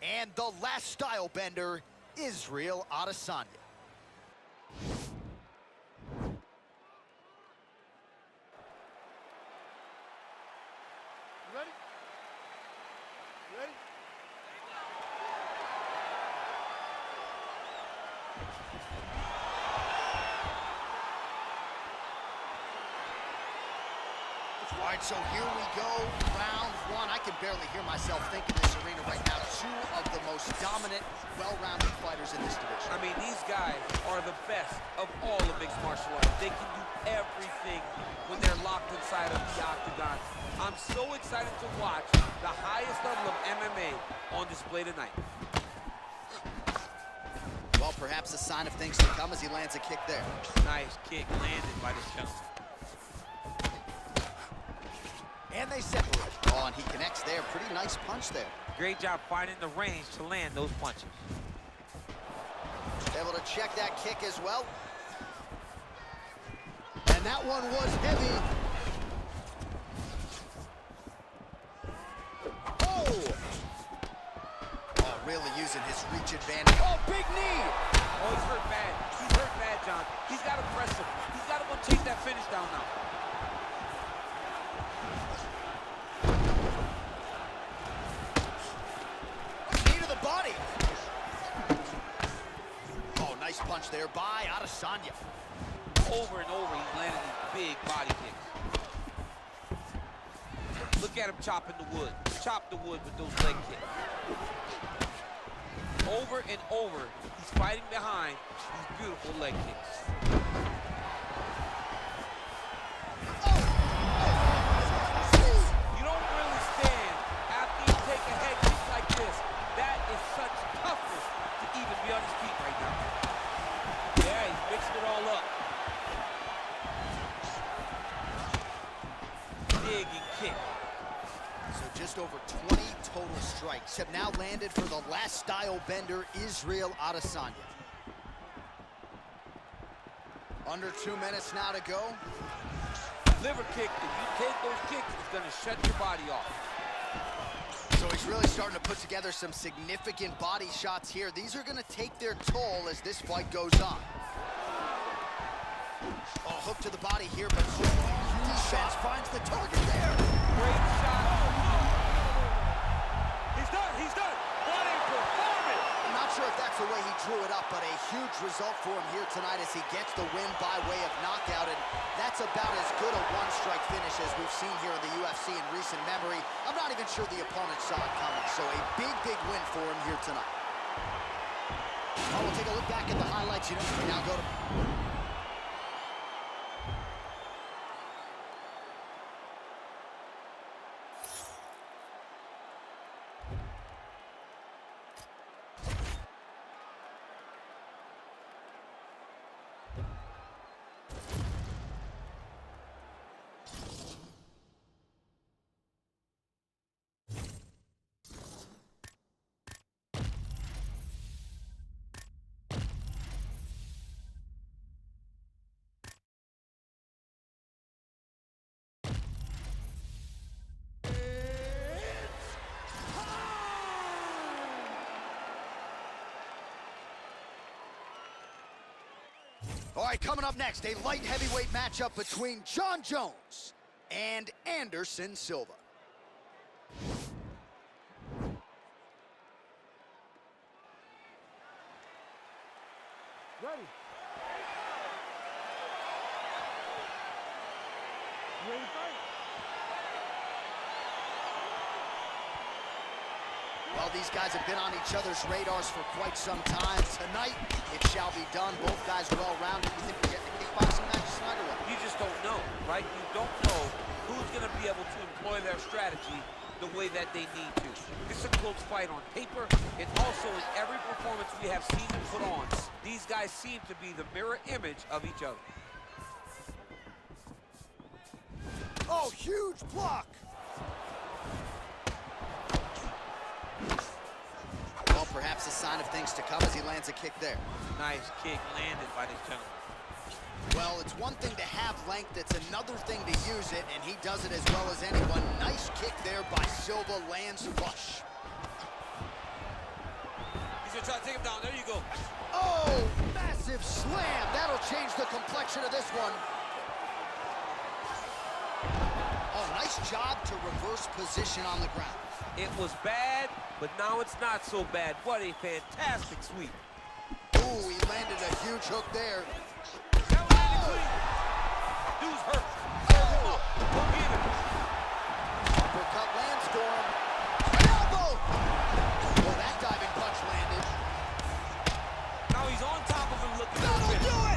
And the last style bender, Israel Adesanya. Ready? Ready? All right, so here we go, round one. I can barely hear myself think in this arena right now. Two of the most dominant, well-rounded fighters in this division. I mean, these guys are the best of all the mixed martial arts. They can do everything when they're locked inside of the octagon. I'm so excited to watch the highest level of MMA on display tonight. Well, perhaps a sign of things to come as he lands a kick there. Nice kick landed by this gentleman. And they separate. Oh, and he connects there. Pretty nice punch there. Great job finding the range to land those punches. Able to check that kick as well. And that one was heavy. Oh! Oh, really using his reach advantage. Oh, big knee! Oh, he's hurt bad. He's hurt bad, John. He's got to press him. He's got to go take that finish down now. Body. Oh, nice punch there by Adesanya. Over and over, he's landing these big body kicks. Look at him chopping the wood. Chop the wood with those leg kicks. Over and over, he's fighting behind these beautiful leg kicks. You don't really stand after you take a head kick like this. That is such toughness to even be on his feet right now. Yeah, he's mixing it all up. Dig and kick. So just over 20 total strikes have now landed for the last style bender, Israel Adesanya. Under 2 minutes now to go. Liver kick, if you take those kicks, it's gonna shut your body off. So he's really starting to put together some significant body shots here. These are going to take their toll as this fight goes on. Oh, hook to the body here, but defense finds the target there. Great shot. He's done. He's done. What a performance! I'm not sure if that's the way he drew it up, but a huge result for him here tonight as he gets the win by way of knockout. And that's about as good a one-strike finish as we've seen here in the UFC in recent memory. I'm not even sure the opponent saw it coming, so a big, big win for him here tonight. Oh, we'll take a look back at the highlights. You know, we now go to... All right, coming up next, a light heavyweight matchup between Jon Jones and Anderson Silva. Ready. You ready to fight? Well, these guys have been on each other's radars for quite some time. Tonight, it shall be done. Both guys well-rounded. You think we get the kickboxing match tonight or what? You just don't know, right? You don't know who's going to be able to employ their strategy the way that they need to. It's a close fight on paper, and also in every performance we have seen them put on. These guys seem to be the mirror image of each other. Oh, huge block! Well, perhaps a sign of things to come as he lands a kick there. Nice kick landed by this gentleman. Well, it's one thing to have length, it's another thing to use it, and he does it as well as anyone. Nice kick there by Silva, lands flush. gonna try to take him down. There you go. Oh, massive slam. That'll change the complexion of this one. Oh, nice job to reverse position on the ground. It was bad, but now it's not so bad. What a fantastic sweep. Ooh, he landed a huge hook there. That landed clean. Dude's hurt. Serve him up. Go get him. Uppercut lands for him. Elbow! Oh, that diving punch landed. Now he's on top of him looking for That'll the finish. do it!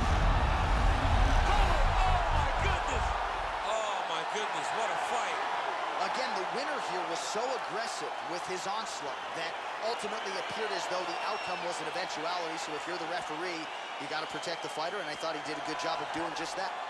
Oh, my goodness. Oh, my goodness. What a fight. Again, the winner here was so aggressive with his onslaught that ultimately appeared as though the outcome was an eventuality. So if you're the referee, you got to protect the fighter, and I thought he did a good job of doing just that.